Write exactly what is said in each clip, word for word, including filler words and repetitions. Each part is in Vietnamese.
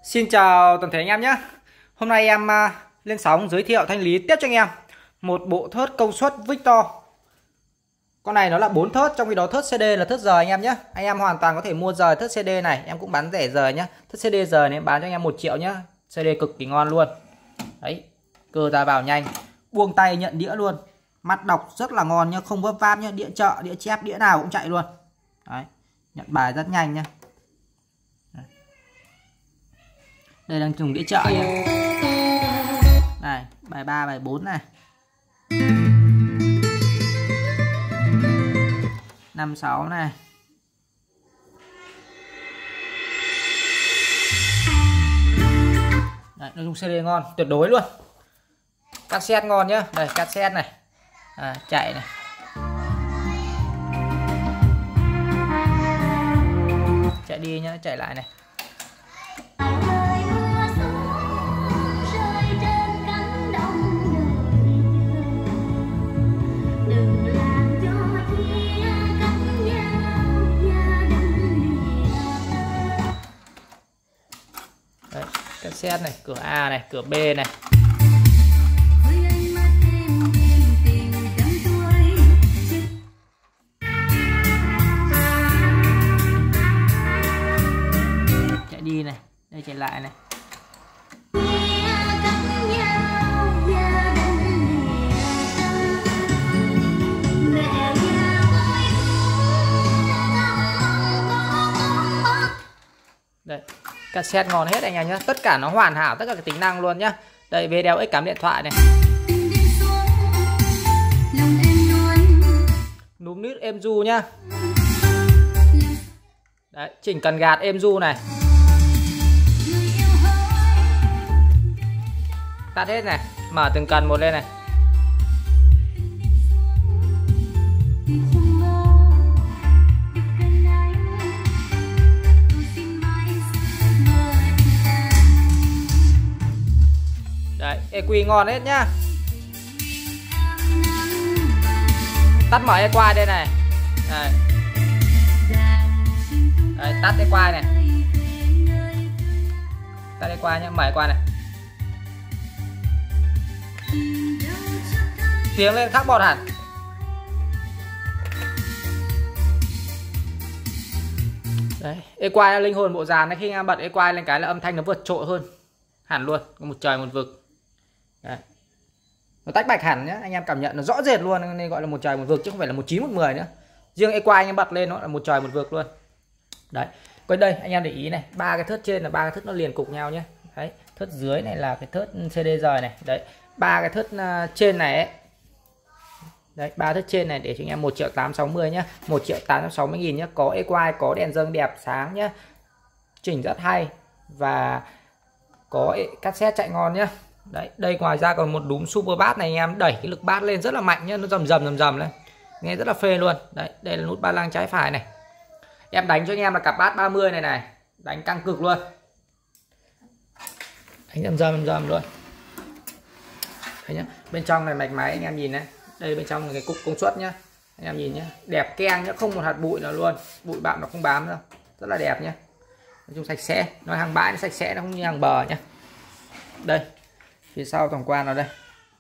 Xin chào toàn thể anh em nhé. Hôm nay em uh, lên sóng giới thiệu thanh lý tiếp cho anh em một bộ thớt công suất Victor. Con này nó là bốn thớt, trong khi đó thớt xê đê là thớt rời anh em nhé. Anh em hoàn toàn có thể mua rời thớt xê đê này, em cũng bán rẻ rời nhé. Thớt xê đê rời này bán cho anh em một triệu nhé. xê đê cực kỳ ngon luôn. Đấy, cơ ra vào nhanh, buông tay nhận đĩa luôn. Mắt đọc rất là ngon nhá, không vấp váp nhá, đĩa chợ, đĩa chép, đĩa nào cũng chạy luôn. Đấy, nhận bài rất nhanh nhá. Đây đang dùng đĩa chợ nhé. Này, bài ba, bài bốn này. năm sáu này. Đấy, nó dùng xê đê ngon, tuyệt đối luôn. Cassette ngon nhá. Đây, cassette này. À, chạy này. Chạy đi nhá, chạy lại này. Đấy, cassette này, cửa A này, cửa B này. Chạy đi này, đây chạy lại này. Đây, cassette ngon hết anh em nhé. Tất cả nó hoàn hảo, tất cả các tính năng luôn nhá. Đây, vê đê ích cắm điện thoại này. Núm nít êm du nhá. Đấy, chỉnh cần gạt êm du này. Tắt hết này, mở từng cần một lên này. Đấy, e quy ngon hết nhá. Tắt mở e quy đây này. Đây. Đấy, tắt e quy này. Tắt e quy nhá, mở e quy này. Tiếng lên khác bọt hẳn. Đấy, e quy là linh hồn bộ dàn này, khi anh em bật e quy lên cái là âm thanh nó vượt trội hơn hẳn luôn, một trời một vực. Đấy. Nó tách bạch hẳn nhá, anh em cảm nhận nó rõ rệt luôn, nên gọi là một trời một vực chứ không phải là một chín một mười nữa. Riêng e quy anh em bật lên nó là một trời một vực luôn. Đấy. Còn đây anh em để ý này, ba cái thớt trên là ba cái thớt nó liền cục nhau nhé. Đấy, thớt dưới này là cái thớt xê đê rời này. Đấy, ba cái thớt uh, trên này ấy. Đấy, ba thớt trên này để cho anh em một triệu tám trăm sáu mươi nhá, một triệu tám trăm sáu mươi nghìn nhá, có e quy, có đèn dâng đẹp sáng nhá. Chỉnh rất hay và có cassette chạy ngon nhá. Đấy, đây ngoài ra còn một đúm super bass này anh em, đẩy cái lực bass lên rất là mạnh nhá, nó rầm rầm rầm rầm lên. Nghe rất là phê luôn. Đấy, đây là nút ba lăng trái phải này. Em đánh cho anh em là cặp bass ba mươi này này, đánh căng cực luôn. Đánh rầm rầm rầm luôn. Đấy nhá. Bên trong này mạch máy anh em nhìn này. Đây bên trong là cái cục công suất nhá. Anh em nhìn nhá, đẹp keng nhá, không một hạt bụi nào luôn. Bụi bặm nó không bám đâu. Rất là đẹp nhá. Nói chung sạch sẽ, nói hàng bãi nó sạch sẽ, nó không như hàng bờ nhá. Đây, phía sau tổng quan nó đây.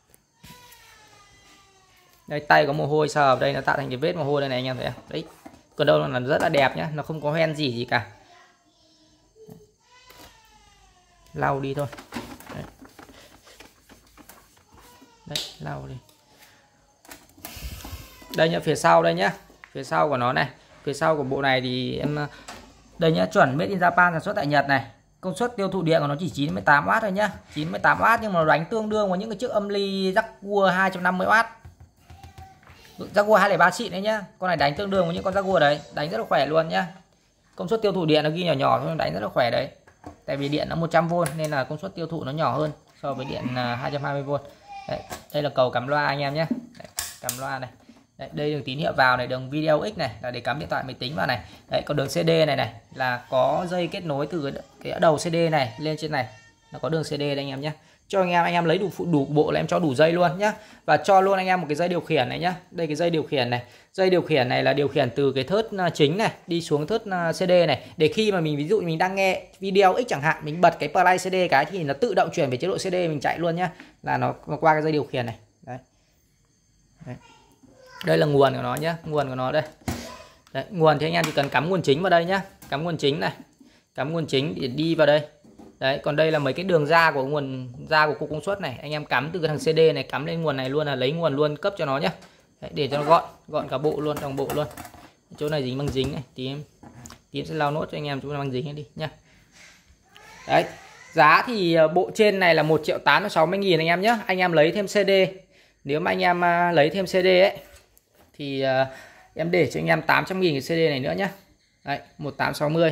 Đây, tay có mồ hôi sờ vào đây nó tạo thành cái vết mồ hôi đây này anh em thấy không? Đấy, còn đâu là rất là đẹp nhá, nó không có hoen gì gì cả. Lau đi thôi. Đấy, đấy lau đi. Đây nhá, phía sau đây nhá, phía sau của nó này, phía sau của bộ này thì em đây nhá, chuẩn made in Japan, sản xuất tại Nhật này. Công suất tiêu thụ điện của nó chỉ chín mươi tám oát thôi nhá, chín mươi tám oát, nhưng mà nó đánh tương đương với những cái chiếc âm ly Jaguar hai trăm năm mươi oát. Jaguar hai không ba xịn đấy nhá. Con này đánh tương đương với những con Jaguar đấy, đánh rất là khỏe luôn nhá. Công suất tiêu thụ điện nó ghi nhỏ nhỏ thôi, đánh rất là khỏe đấy. Tại vì điện nó một trăm vôn nên là công suất tiêu thụ nó nhỏ hơn so với điện hai trăm hai mươi vôn. Đấy, đây là cầu cắm loa anh em nhé. Đấy, cắm loa này. Đấy, đây đường tín hiệu vào này, đường video X này là để cắm điện thoại máy tính vào này. Đấy, còn đường xê đê này này là có dây kết nối từ cái đầu xê đê này lên trên này, nó có đường xê đê đây anh em nhé. cho anh em, anh em lấy đủ phụ đủ bộ là em cho đủ dây luôn nhá. Và cho luôn anh em một cái dây điều khiển này nhá. Đây cái dây điều khiển này. Dây điều khiển này là điều khiển từ cái thớt chính này đi xuống thớt xê đê này, để khi mà mình ví dụ mình đang nghe video X chẳng hạn, mình bật cái play xê đê cái thì nó tự động chuyển về chế độ xê đê mình chạy luôn nhá. Là nó, nó qua cái dây điều khiển này. Đấy. Đấy. Đây là nguồn của nó nhá, nguồn của nó đây. Đấy, nguồn thì anh em chỉ cần cắm nguồn chính vào đây nhá, cắm nguồn chính này, cắm nguồn chính để đi vào đây. Đấy, còn đây là mấy cái đường ra của nguồn ra của cục công suất này, anh em cắm từ cái thằng xê đê này cắm lên nguồn này luôn, là lấy nguồn luôn cấp cho nó nhá. Đấy, để cho nó gọn, gọn cả bộ luôn, đồng bộ luôn. Chỗ này dính băng dính này, tí em tí em sẽ lau nốt cho anh em chỗ này băng dính đi nhá. Đấy, giá thì bộ trên này là một triệu tám trăm sáu mươi nghìn anh em nhé. Anh em lấy thêm xê đê, nếu mà anh em lấy thêm xê đê ấy thì uh, em để cho anh em tám trăm nghìn cái xê đê này nữa nhé. Đấy, một tám sáu mươi.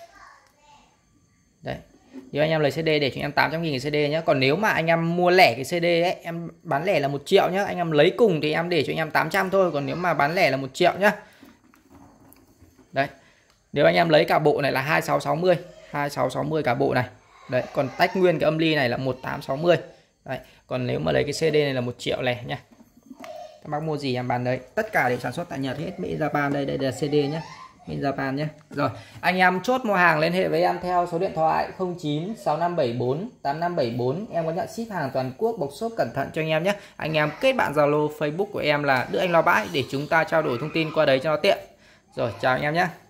Đấy, nếu anh em lấy xê đê để cho anh em tám trăm nghìn cái xê đê nhé. Còn nếu mà anh em mua lẻ cái xê đê ấy, em bán lẻ là một triệu nhé. Anh em lấy cùng thì em để cho anh em tám trăm thôi. Còn nếu mà bán lẻ là một triệu nhé. Đấy, nếu anh em lấy cả bộ này là hai sáu sáu mươi, hai sáu sáu mươi cả bộ này. Đấy, còn tách nguyên cái âm ly này là một tám sáu mươi. Đấy, còn nếu mà lấy cái xê đê này là một triệu lẻ nha. Các bác mua gì em bán đấy. Tất cả đều sản xuất tại Nhật hết, Made in Japan. Đây đây là xê đê nhé, Made in Japan nhé. Rồi, anh em chốt mua hàng liên hệ với em theo số điện thoại không chín sáu năm bảy bốn tám năm bảy bốn. Em có nhận ship hàng toàn quốc, bọc shop cẩn thận cho anh em nhé. Anh em kết bạn Zalo, Facebook của em là Đức Anh Loa Bãi để chúng ta trao đổi thông tin qua đấy cho nó tiện. Rồi, chào anh em nhé.